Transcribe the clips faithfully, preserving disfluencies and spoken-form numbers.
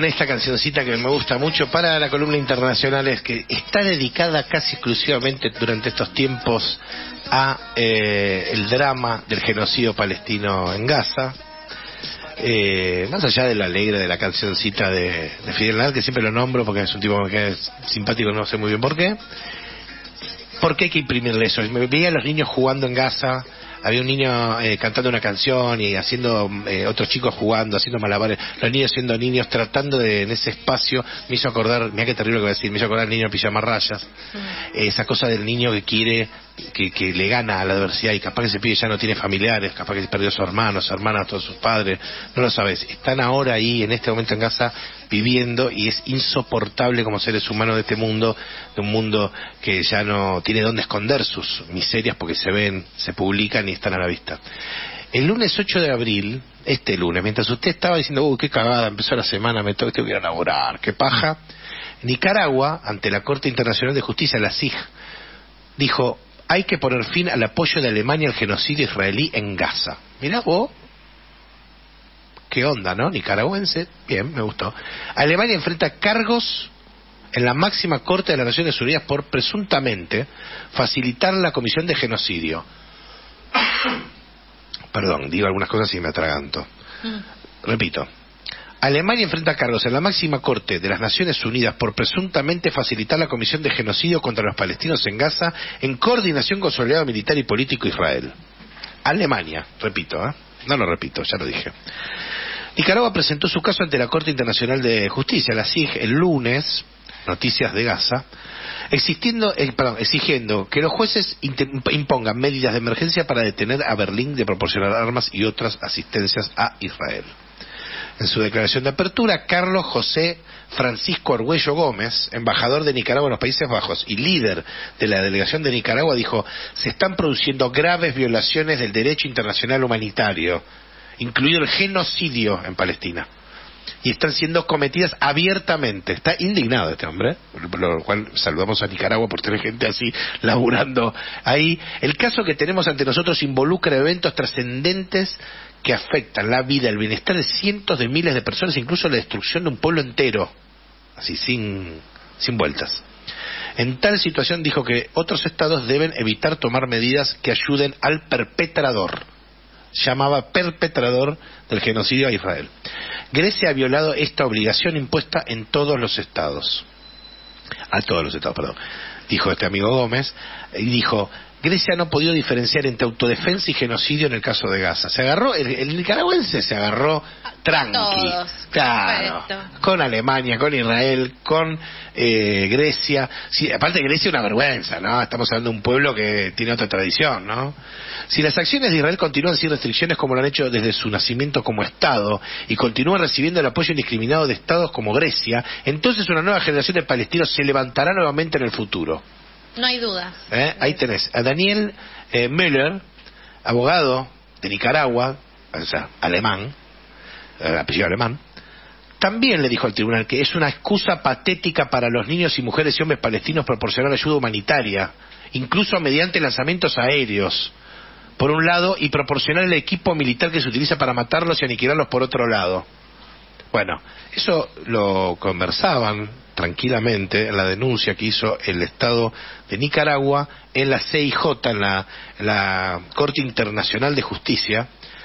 con esta cancioncita que me gusta mucho para la columna internacional, es que está dedicada casi exclusivamente durante estos tiempos a eh, el drama del genocidio palestino en Gaza. Eh, más allá de la alegre de la cancioncita de, de Fidel Nadal, que siempre lo nombro porque es un tipo que me queda simpático, no sé muy bien por qué. ¿Por qué hay que imprimirle eso? Me veía a los niños jugando en Gaza. Había un niño eh, cantando una canción y haciendo eh, otros chicos jugando, haciendo malabares, los niños siendo niños, tratando de, en ese espacio, me hizo acordar, mira qué terrible lo que voy a decir, me hizo acordar al niño de pijama rayas, mm. eh, esa cosa del niño que quiere, que, que le gana a la adversidad y capaz que ese pibe ya no tiene familiares, capaz que perdió a su hermano, su hermana, a todos sus padres, no lo sabes, están ahora ahí, en este momento en Gaza, viviendo, y es insoportable como seres humanos de este mundo, de un mundo que ya no tiene dónde esconder sus miserias porque se ven, se publican y están a la vista. El lunes ocho de abril, este lunes, mientras usted estaba diciendo, uy, qué cagada, empezó la semana, me tengo que ir a laborar, qué paja, Nicaragua, ante la Corte Internacional de Justicia, la C I J, dijo, hay que poner fin al apoyo de Alemania al genocidio israelí en Gaza. Mirá vos, qué onda, ¿no? Nicaragüense, bien, me gustó. Alemania enfrenta cargos en la máxima corte de las Naciones Unidas por presuntamente facilitar la comisión de genocidio. Perdón, digo algunas cosas y me atraganto. Mm. Repito. Alemania enfrenta cargos en la máxima corte de las Naciones Unidas por presuntamente facilitar la comisión de genocidio contra los palestinos en Gaza en coordinación con su aliado militar y político Israel. Alemania, repito, ¿eh? No lo repito, ya lo dije. Nicaragua presentó su caso ante la Corte Internacional de Justicia, la C I J, el lunes, noticias de Gaza, existiendo, eh, perdón, exigiendo que los jueces impongan medidas de emergencia para detener a Berlín de proporcionar armas y otras asistencias a Israel. En su declaración de apertura, Carlos José Francisco Argüello Gómez, embajador de Nicaragua en los Países Bajos y líder de la delegación de Nicaragua, dijo: se están produciendo graves violaciones del derecho internacional humanitario, incluido el genocidio en Palestina, y están siendo cometidas abiertamente. Está indignado este hombre, por lo cual saludamos a Nicaragua por tener gente así laburando ahí. El caso que tenemos ante nosotros involucra eventos trascendentes que afectan la vida, el bienestar de cientos de miles de personas, incluso la destrucción de un pueblo entero, así sin, sin vueltas. En tal situación dijo que otros estados deben evitar tomar medidas que ayuden al perpetrador. Llamaba perpetrador del genocidio a Israel. Grecia ha violado esta obligación impuesta en todos los estados. A todos los estados, perdón. Dijo este amigo Gómez, y dijo: Grecia no ha podido diferenciar entre autodefensa y genocidio en el caso de Gaza. Se agarró, el, el nicaragüense se agarró tranqui. Todos. Claro. Perfecto. Con Alemania, con Israel, con eh, Grecia. Sí, aparte Grecia es una vergüenza, ¿no? Estamos hablando de un pueblo que tiene otra tradición, ¿no? Si las acciones de Israel continúan sin restricciones como lo han hecho desde su nacimiento como Estado y continúan recibiendo el apoyo indiscriminado de estados como Grecia, entonces una nueva generación de palestinos se levantará nuevamente en el futuro. No hay dudas. ¿Eh? Ahí tenés a Daniel eh, Müller, abogado de Nicaragua, o sea, alemán, eh, apellido alemán, también le dijo al tribunal que es una excusa patética para los niños y mujeres y hombres palestinos proporcionar ayuda humanitaria, incluso mediante lanzamientos aéreos, por un lado, y proporcionar el equipo militar que se utiliza para matarlos y aniquilarlos por otro lado. Bueno, eso lo conversaban tranquilamente en la denuncia que hizo el Estado de Nicaragua en la C I J, en la, en la Corte Internacional de Justicia.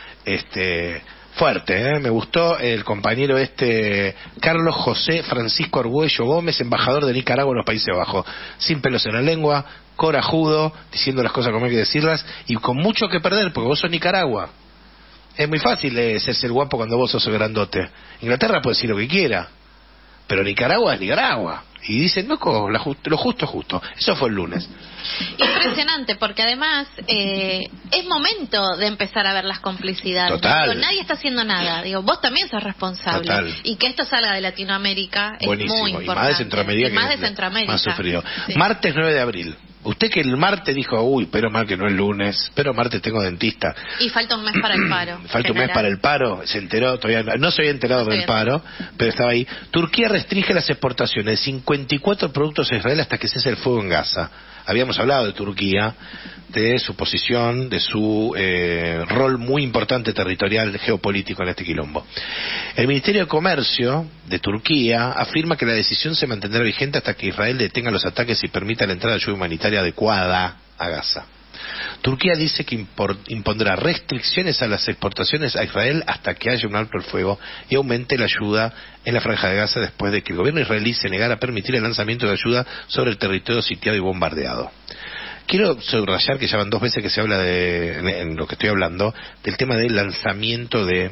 Este, fuerte, ¿eh? Me gustó el compañero este Carlos José Francisco Argüello Gómez, embajador de Nicaragua en los Países Bajos, sin pelos en la lengua, corajudo, diciendo las cosas como hay que decirlas y con mucho que perder, porque vos sos Nicaragua. Es muy fácil eh, ser el guapo cuando vos sos el grandote. Inglaterra puede decir lo que quiera, pero Nicaragua es Nicaragua. Y dicen, no, lo justo es justo. Eso fue el lunes. Impresionante, porque además eh, es momento de empezar a ver las complicidades. Total. Digo, nadie está haciendo nada. Digo, vos también sos responsable. Total. Y que esto salga de Latinoamérica es buenísimo. Muy importante. Y más de Centroamérica. Y más de Centroamérica. Más sufrido. Sí. Martes nueve de abril. Usted que el martes dijo, uy, pero mal que no es lunes, pero martes tengo dentista. Y falta un mes para el paro. Falta un mes para el paro, se enteró, todavía no, no se había enterado no del paro, pero estaba ahí. Turquía restringe las exportaciones de cincuenta y cuatro productos a Israel hasta que cese el fuego en Gaza. habíamos hablado de Turquía, de su posición, de su eh, rol muy importante territorial, geopolítico en este quilombo. El Ministerio de Comercio de Turquía afirma que la decisión se mantendrá vigente hasta que Israel detenga los ataques y permita la entrada de ayuda humanitaria adecuada a Gaza. Turquía dice que impor, impondrá restricciones a las exportaciones a Israel hasta que haya un alto el fuego y aumente la ayuda en la Franja de Gaza después de que el gobierno israelí se negara a permitir el lanzamiento de ayuda sobre el territorio sitiado y bombardeado. Quiero subrayar que ya van dos veces que se habla de, en, en lo que estoy hablando, del tema del lanzamiento de,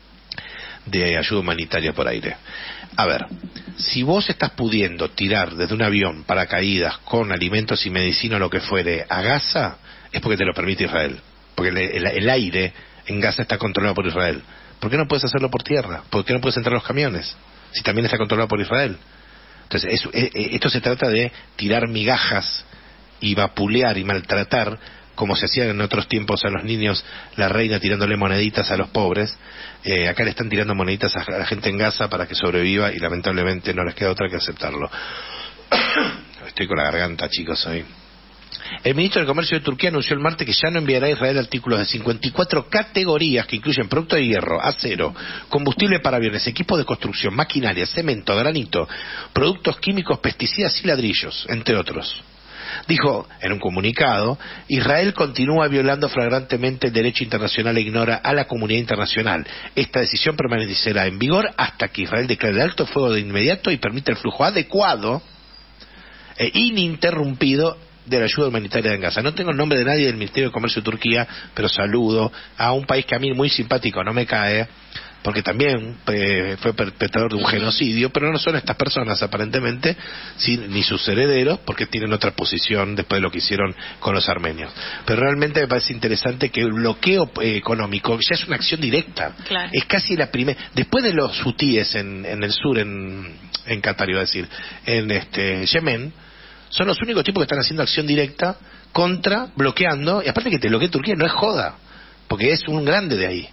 de ayuda humanitaria por aire. A ver, si vos estás pudiendo tirar desde un avión paracaídas con alimentos y medicina o lo que fuere a Gaza, es porque te lo permite Israel. Porque el, el, el aire en Gaza está controlado por Israel. ¿Por qué no puedes hacerlo por tierra? ¿Por qué no puedes entrar los camiones? Si también está controlado por Israel. Entonces, es, es, esto se trata de tirar migajas y vapulear y maltratar, como se hacía en otros tiempos a los niños, la reina tirándole moneditas a los pobres. Eh, acá le están tirando moneditas a la gente en Gaza para que sobreviva y lamentablemente no les queda otra que aceptarlo. Estoy con la garganta, chicos, hoy. El ministro de Comercio de Turquía anunció el martes que ya no enviará a Israel artículos de cincuenta y cuatro categorías que incluyen productos de hierro, acero, combustible para aviones, equipos de construcción, maquinaria, cemento, granito, productos químicos, pesticidas y ladrillos, entre otros. Dijo en un comunicado: Israel continúa violando flagrantemente el derecho internacional e ignora a la comunidad internacional. Esta decisión permanecerá en vigor hasta que Israel declare el alto fuego de inmediato y permita el flujo adecuado e ininterrumpido de la ayuda humanitaria en Gaza. No tengo el nombre de nadie del Ministerio de Comercio de Turquía, pero saludo a un país que a mí muy simpático no me cae, porque también eh, fue perpetrador de un genocidio, pero no son estas personas aparentemente, sí, ni sus herederos, porque tienen otra posición después de lo que hicieron con los armenios. Pero realmente me parece interesante que el bloqueo eh, económico ya es una acción directa. Claro. Es casi la primera, después de los hutíes en, en el sur, en, en Qatar iba a decir, en este Yemen, son los únicos tipos que están haciendo acción directa contra, bloqueando, y aparte que te bloquee Turquía no es joda, porque es un grande de ahí.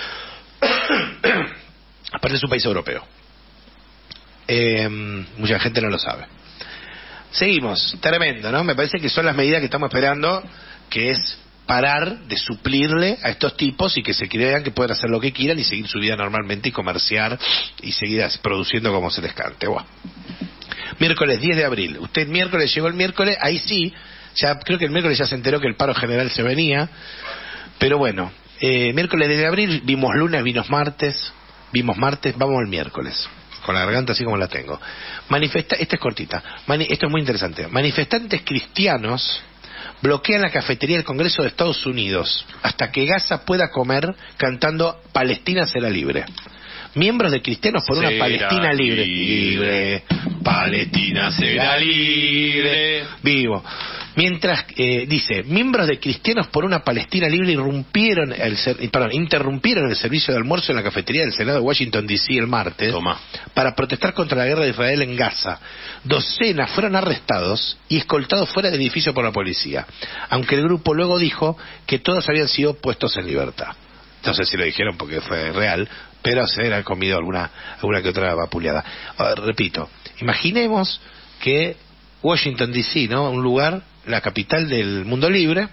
Aparte es un país europeo. Eh, mucha gente no lo sabe. Seguimos, tremendo, ¿no? Me parece que son las medidas que estamos esperando, que es parar de suplirle a estos tipos y que se crean que pueden hacer lo que quieran y seguir su vida normalmente y comerciar y seguir produciendo como se les cante. Buah. Miércoles diez de abril. Usted miércoles llegó el miércoles, ahí sí, ya creo que el miércoles ya se enteró que el paro general se venía, pero bueno, eh, miércoles diez de abril, vimos lunes, vimos martes, vimos martes, vamos al miércoles, con la garganta así como la tengo. Manifesta, esta es cortita, Mani, esto es muy interesante. Manifestantes cristianos bloquean la cafetería del Congreso de Estados Unidos hasta que Gaza pueda comer cantando Palestina será libre. Miembros de Cristianos por será una Palestina libre. Libre. Palestina será libre. Vivo. Mientras, eh, dice, miembros de Cristianos por una Palestina libre irrumpieron el ser, perdón, interrumpieron el servicio de almuerzo en la cafetería del Senado de Washington D C el martes. Toma. Para protestar contra la guerra de Israel en Gaza. Docenas fueron arrestados y escoltados fuera del edificio por la policía, aunque el grupo luego dijo que todos habían sido puestos en libertad. No sé si lo dijeron porque fue real, pero se han comido alguna, alguna que otra vapuleada. Ahora, repito, imaginemos que Washington D C, ¿no? Un lugar, la capital del mundo libre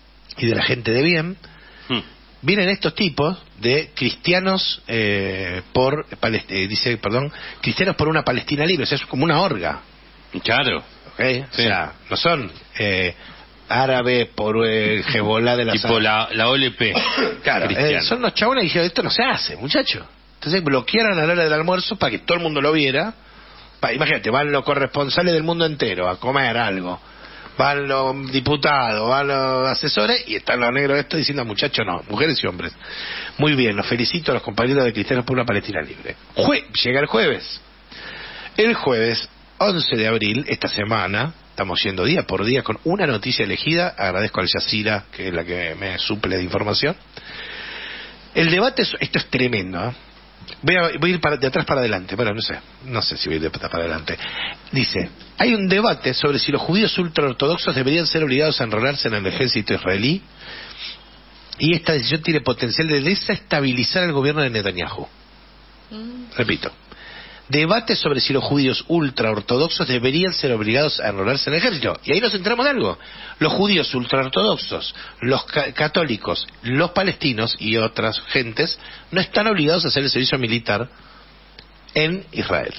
y de la gente de bien, hmm. vienen estos tipos de cristianos eh, por eh, dice, perdón, cristianos por una Palestina libre, o sea, es como una orga. Claro. ¿Okay? Sí. O sea, no son eh, árabe por el Hezbollah de la tipo la, la O L P. Claro, eh, son los chabones y dijeron, esto no se hace, muchacho. Entonces bloquearon a la hora del almuerzo para que todo el mundo lo viera. Pa, imagínate, van los corresponsales del mundo entero a comer algo, van los diputados, van los asesores y están los negros estos diciendo, muchachos, no, mujeres y hombres. Muy bien, los felicito a los compañeros de Cristianos por una Palestina libre. Jue llega el jueves. El jueves once de abril, esta semana, estamos yendo día por día con una noticia elegida. Agradezco al Yacira, que es la que me suple de información. El debate, es, esto es tremendo, ¿eh? Voy a, voy a ir para, de atrás para adelante, bueno, no sé, no sé si voy a ir de atrás para adelante. Dice, hay un debate sobre si los judíos ultraortodoxos deberían ser obligados a enrolarse en el ejército israelí, y esta decisión tiene potencial de desestabilizar el gobierno de Netanyahu. Mm. Repito, debate sobre si los judíos ultraortodoxos deberían ser obligados a enrolarse en el ejército. Y ahí nos enteramos de algo. Los judíos ultraortodoxos, los ca- católicos, los palestinos y otras gentes no están obligados a hacer el servicio militar en Israel.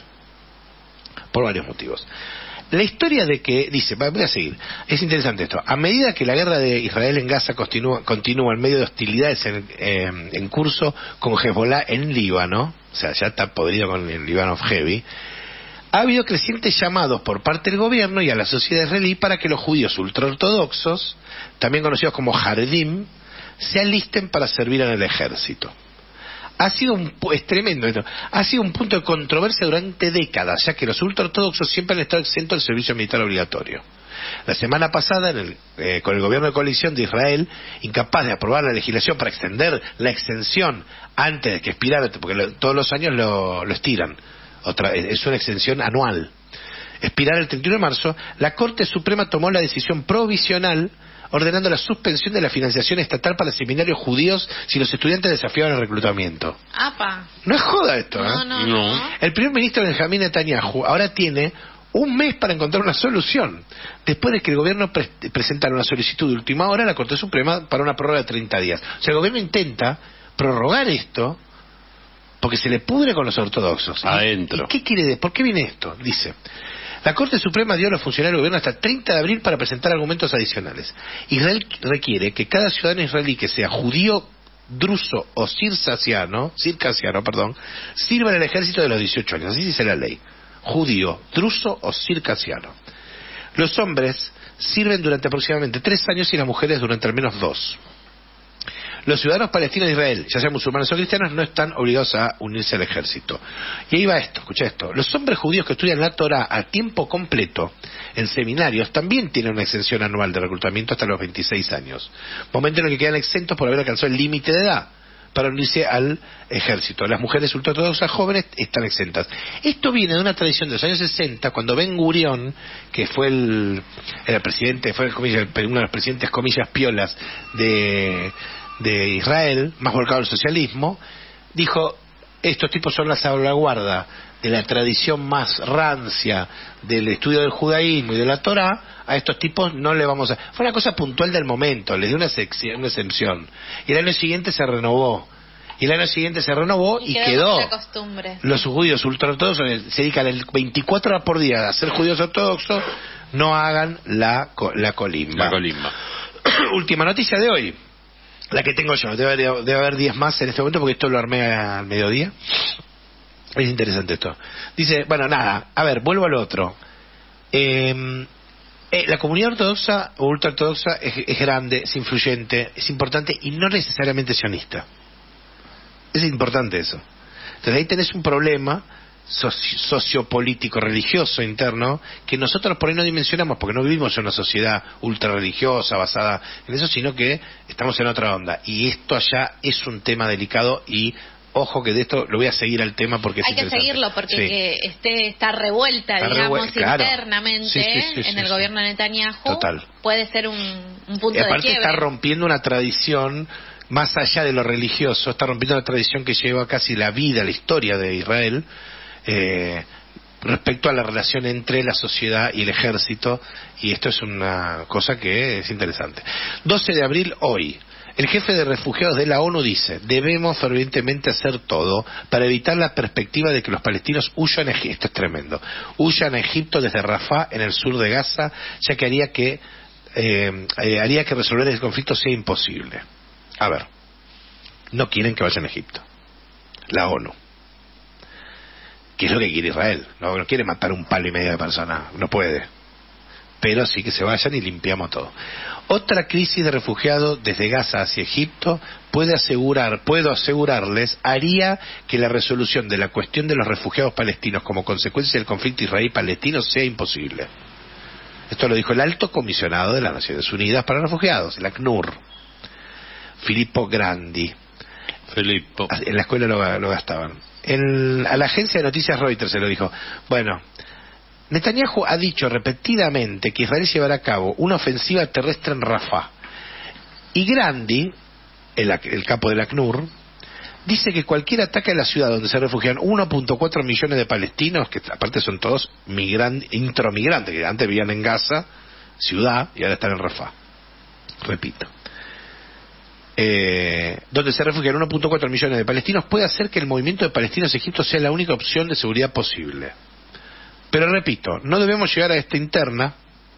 Por varios motivos. La historia de que, dice, voy a seguir, es interesante esto, a medida que la guerra de Israel en Gaza continúa, continúa en medio de hostilidades en, eh, en curso con Hezbollah en Líbano, o sea, ya está podrido con el Líbano Heavy, ha habido crecientes llamados por parte del gobierno y a la sociedad israelí para que los judíos ultraortodoxos, también conocidos como Haredim, se alisten para servir en el ejército. Ha sido un, es tremendo esto, ha sido un punto de controversia durante décadas, ya que los ultraortodoxos siempre han estado exentos del servicio militar obligatorio. La semana pasada, en el, eh, con el gobierno de coalición de Israel, incapaz de aprobar la legislación para extender la extensión antes de que expirara, porque lo, todos los años lo, lo estiran, otra, es una extensión anual, expirar el treinta y uno de marzo, la Corte Suprema tomó la decisión provisional ordenando la suspensión de la financiación estatal para seminarios judíos si los estudiantes desafiaban el reclutamiento. Apa. No es joda esto, ¿eh? No, no, No. no. El primer ministro Benjamín Netanyahu ahora tiene un mes para encontrar una solución. Después de que el gobierno pre presentara una solicitud de última hora a la Corte Suprema para una prórroga de treinta días. O sea, el gobierno intenta prorrogar esto porque se le pudre con los ortodoxos. Adentro. ¿Y qué quiere de, ¿Por qué viene esto? Dice... La Corte Suprema dio a los funcionarios del gobierno hasta el treinta de abril para presentar argumentos adicionales. Israel requiere que cada ciudadano israelí que sea judío, druso o circasiano, circasiano, perdón, sirva en el ejército de los dieciocho años. Así dice la ley. Judío, druso o circasiano. Los hombres sirven durante aproximadamente tres años y las mujeres durante al menos dos. Los ciudadanos palestinos de Israel, ya sean musulmanes o cristianos, no están obligados a unirse al ejército. Y ahí va esto, escucha esto. Los hombres judíos que estudian la Torah a tiempo completo en seminarios también tienen una exención anual de reclutamiento hasta los veintiséis años. Momento en el que quedan exentos por haber alcanzado el límite de edad para unirse al ejército. Las mujeres ultraortodoxas jóvenes están exentas. Esto viene de una tradición de los años sesenta, cuando Ben Gurión, que fue el, el presidente, fue el, uno de los presidentes, comillas, piolas de... de Israel, más volcado al socialismo, dijo, estos tipos son la salvaguarda de la tradición más rancia del estudio del judaísmo y de la Torá, a estos tipos no le vamos a... Fue una cosa puntual del momento, les dio una, una exención. Y el año siguiente se renovó. Y el año siguiente se renovó y, y quedó. La costumbre. Los judíos ultraortodoxos se dedican el veinticuatro horas por día a ser judíos ortodoxos, no hagan la, la colimba. La colimba. Última noticia de hoy. La que tengo yo, debe haber, debe haber diez más en este momento porque esto lo armé al mediodía. Es interesante esto. Dice, bueno, nada, a ver, vuelvo al otro. Eh, eh, la comunidad ortodoxa o ultraortodoxa es, es grande, es influyente, es importante y no necesariamente sionista. Es importante eso. Entonces ahí tenés un problema socio, sociopolítico, religioso interno, que nosotros por ahí no dimensionamos, porque no vivimos en una sociedad ultra religiosa basada en eso, sino que estamos en otra onda. Y esto allá es un tema delicado y ojo que de esto lo voy a seguir al tema porque es hay que seguirlo porque sí. que esté está revuelta, está digamos, revuel claro. internamente sí, sí, sí, en sí, el sí. gobierno de Netanyahu. Total. Puede ser un, un punto y aparte de quiebre. está rompiendo una tradición más allá de lo religioso, está rompiendo una tradición que lleva casi la vida, la historia de Israel, eh, respecto a la relación entre la sociedad y el ejército, y esto es una cosa que es interesante. doce de abril, hoy, el jefe de refugiados de la ONU dice, debemos fervientemente hacer todo para evitar la perspectiva de que los palestinos huyan a Egipto, esto es tremendo, huyan a Egipto desde Rafah en el sur de Gaza, ya que haría que eh, eh, haría que resolver el conflicto sea imposible. A ver, no quieren que vayan a Egipto, la ONU. ¿Qué es lo que quiere Israel? No, no quiere matar un palo y medio de personas, no puede. Pero sí que se vayan y limpiamos todo. Otra crisis de refugiados desde Gaza hacia Egipto puede asegurar, puedo asegurarles, haría que la resolución de la cuestión de los refugiados palestinos como consecuencia del conflicto israelí-palestino sea imposible. Esto lo dijo el alto comisionado de las Naciones Unidas para Refugiados, el ACNUR, Filippo Grandi. Filippo. En la escuela lo, lo gastaban. El, a la agencia de noticias Reuters se lo dijo. Bueno, Netanyahu ha dicho repetidamente que Israel llevará a cabo una ofensiva terrestre en Rafah. Y Grandi, el, el capo del ACNUR, dice que cualquier ataque a la ciudad donde se refugian uno punto cuatro millones de palestinos, que aparte son todos migran, intromigrantes, que antes vivían en Gaza, ciudad, y ahora están en Rafah. Repito. Eh, donde se refugian uno punto cuatro millones de palestinos, puede hacer que el movimiento de palestinos a Egipto sea la única opción de seguridad posible. Pero repito, no debemos llegar a esta interna,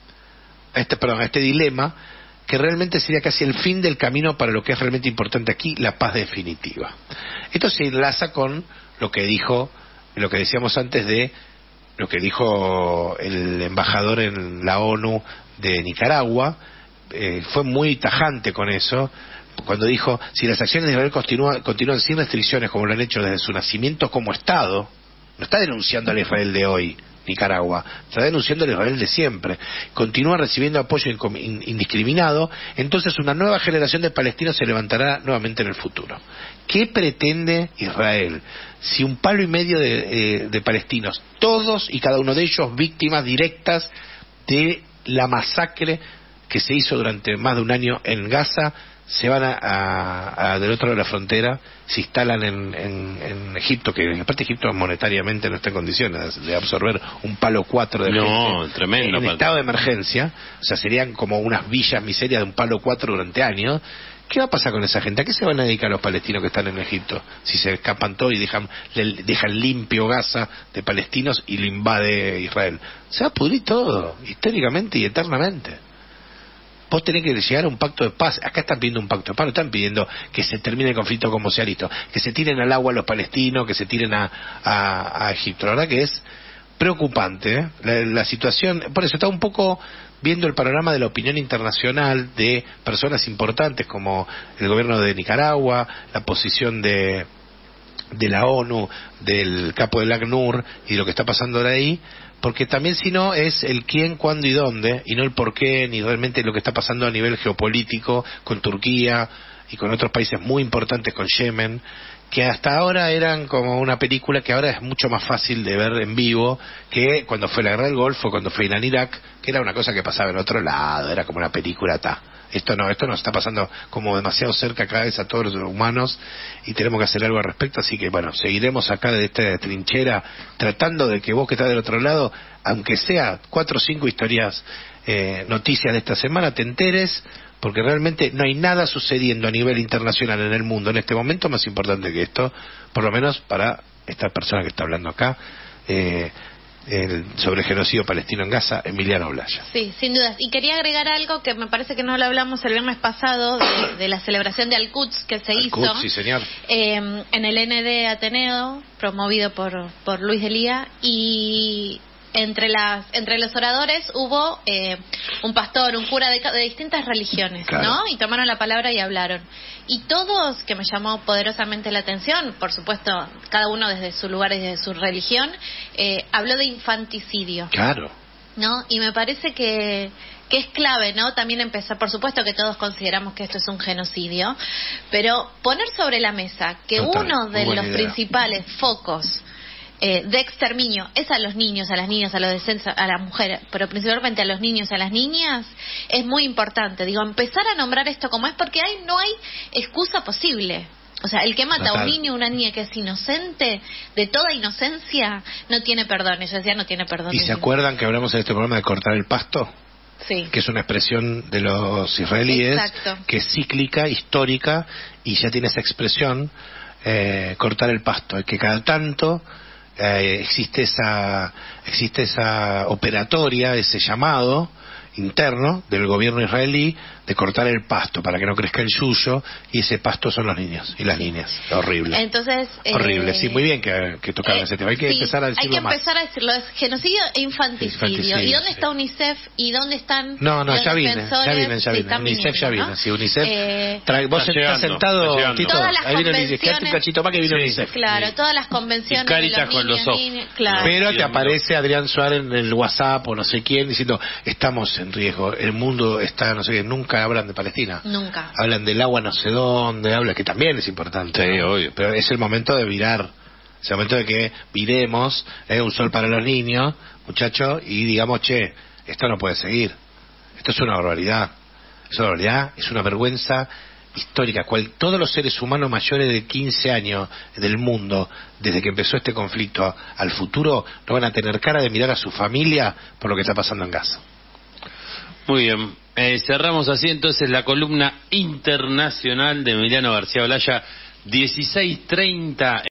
a este, perdón, a este dilema, que realmente sería casi el fin del camino para lo que es realmente importante aquí, la paz definitiva. Esto se enlaza con lo que dijo, lo que decíamos antes de lo que dijo el embajador en la ONU de Nicaragua. Eh, fue muy tajante con eso, cuando dijo, si las acciones de Israel continúan, continúan sin restricciones como lo han hecho desde su nacimiento como Estado, no está denunciando al Israel de hoy, Nicaragua, está denunciando al Israel de siempre, continúa recibiendo apoyo indiscriminado, entonces una nueva generación de palestinos se levantará nuevamente en el futuro. ¿Qué pretende Israel? Si un palo y medio de, eh, de palestinos, todos y cada uno de ellos víctimas directas de la masacre que se hizo durante más de un año en Gaza, se van a, a, a del otro lado de la frontera, se instalan en, en, en Egipto, que aparte Egipto monetariamente no está en condiciones de absorber un palo cuatro de no, gente tremendo, en estado de emergencia, o sea, serían como unas villas miserias de un palo cuatro durante años. ¿Qué va a pasar con esa gente? ¿A qué se van a dedicar los palestinos que están en Egipto? Si se escapan todo y dejan, le, dejan limpio Gaza de palestinos y lo invade Israel. Se va a pudrir todo, históricamente y eternamente. Vos tenés que llegar a un pacto de paz. Acá están pidiendo un pacto de paz, no están pidiendo que se termine el conflicto como sea listo, que se tiren al agua los palestinos, que se tiren a, a, a Egipto. La verdad que es preocupante, ¿eh? la, la situación. Por eso está un poco viendo el panorama de la opinión internacional de personas importantes como el gobierno de Nicaragua, la posición de de la ONU, del capo del ACNUR y lo que está pasando ahora ahí, porque también si no es el quién, cuándo y dónde, y no el por qué, ni realmente lo que está pasando a nivel geopolítico con Turquía y con otros países muy importantes, con Yemen, que hasta ahora eran como una película que ahora es mucho más fácil de ver en vivo que cuando fue la guerra del Golfo, cuando fue en Irak, que era una cosa que pasaba en otro lado, era como una película ta. Esto no, esto nos está pasando como demasiado cerca cada vez a todos los humanos y tenemos que hacer algo al respecto, así que bueno, seguiremos acá de esta trinchera tratando de que vos que estás del otro lado, aunque sea cuatro o cinco historias, eh, noticias de esta semana, te enteres, porque realmente no hay nada sucediendo a nivel internacional en el mundo en este momento más importante que esto, por lo menos para esta persona que está hablando acá, eh, el, sobre el genocidio palestino en Gaza, Emiliano Blaya. Sí, sin dudas. Y quería agregar algo que me parece que no lo hablamos el viernes pasado, de, de la celebración de Al-Quds que se Al-Quds, hizo sí, señor. Eh, en el N D Ateneo, promovido por, por Luis Delía, y entre las entre los oradores hubo eh, un pastor, un cura de, de distintas religiones, claro, ¿no? Y tomaron la palabra y hablaron. Y todos, que me llamó poderosamente la atención, por supuesto, cada uno desde su lugar y desde su religión, eh, habló de infanticidio. Claro. ¿No? Y me parece que que es clave, ¿no? También empezar, por supuesto que todos consideramos que esto es un genocidio, pero poner sobre la mesa que Total, uno de los idea. principales focos Eh, de exterminio es a los niños, a las niñas, a los adolescentes, a las mujeres, pero principalmente a los niños, a las niñas, es muy importante. Digo, empezar a nombrar esto como es, porque hay, no hay excusa posible. O sea, el que mata Total. a un niño o una niña que es inocente, de toda inocencia, no tiene perdón. Yo decía, no tiene perdón. ¿Y se acuerdan que hablamos en este programa de cortar el pasto? Sí. Que es una expresión de los israelíes, Exacto. que es cíclica, histórica, y ya tiene esa expresión, eh, cortar el pasto, que cada tanto Eh, existe esa existe esa operatoria, ese llamado interno del gobierno israelí de cortar el pasto para que no crezca el yuyo, y ese pasto son los niños y las niñas. Horrible. Entonces, horrible. Eh, sí, muy bien que, que tocaron eh, ese tema. Hay que sí, empezar a decirlo más. Hay que empezar más. a decirlo. Es genocidio e infanticidio. infanticidio ¿Y dónde sí. está UNICEF? ¿Y dónde están No, no, los ya vine, ya vine, ya vine. UNICEF ya vine. ¿no? Sí, UNICEF. Eh, trae, vos estás sentado, Tito. Todas las ahí convenciones. Quédate un cachito más que vino sí, UNICEF. Claro, todas las convenciones. Y Caritas de los niños, con los niños, claro. Pero te aparece Adrián Suárez en el WhatsApp o no sé quién diciendo, estamos en riesgo, el mundo está, no sé qué, nunca hablan de Palestina. Nunca. Hablan del agua no sé dónde, hablan, que también es importante. Sí, ¿no? obvio. Pero es el momento de virar, es el momento de que viremos, eh, un sol para los niños, muchachos, y digamos, che, esto no puede seguir. Esto es una barbaridad. Es una barbaridad, es una vergüenza histórica, cual todos los seres humanos mayores de quince años del mundo, desde que empezó este conflicto al futuro, no van a tener cara de mirar a su familia por lo que está pasando en Gaza. Muy bien, eh, cerramos así entonces la columna internacional de Emiliano García Olaya, dieciséis treinta.